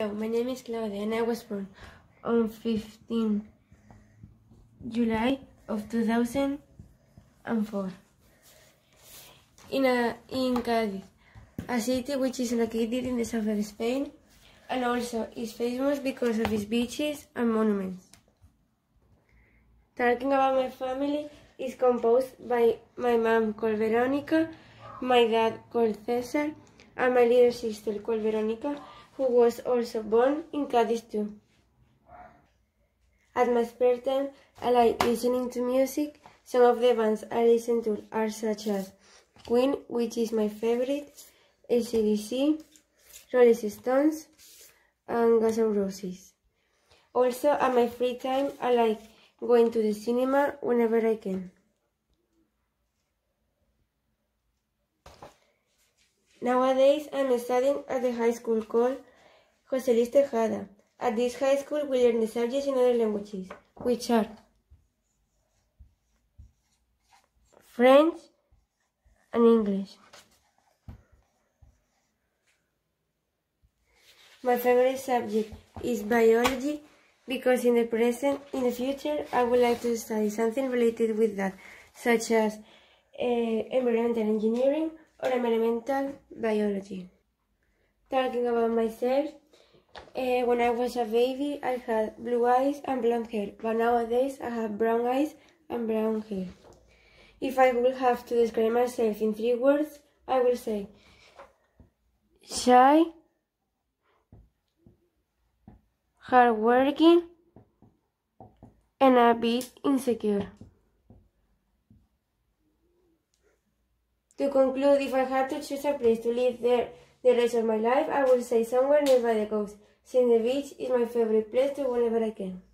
Hello, my name is Claudia and I was born on 15 July of 2004 in Cádiz, a city which is located in the south of Spain and also is famous because of its beaches and monuments. Talking about my family is composed by my mom called Veronica, my dad called Cesar, and my little sister called Veronica, who was also born in Cádiz too. At my spare time, I like listening to music. Some of the bands I listen to are such as Queen, which is my favorite, AC/DC, Rolling Stones, and Guns N' Roses. Also, at my free time, I like going to the cinema whenever I can. Nowadays, I'm studying at the high school called José Luis Tejada. At this high school, we learn the subjects in other languages, which are French and English. My favorite subject is biology because in the future, I would like to study something related with that, such as environmental engineering or environmental biology. Talking about myself, when I was a baby, I had blue eyes and blonde hair, but nowadays I have brown eyes and brown hair. If I would have to describe myself in 3 words, I will say shy, hardworking, and a bit insecure. To conclude, if I had to choose a place to live there the rest of my life, I would say somewhere nearby the coast, since the beach is my favorite place to whenever I can.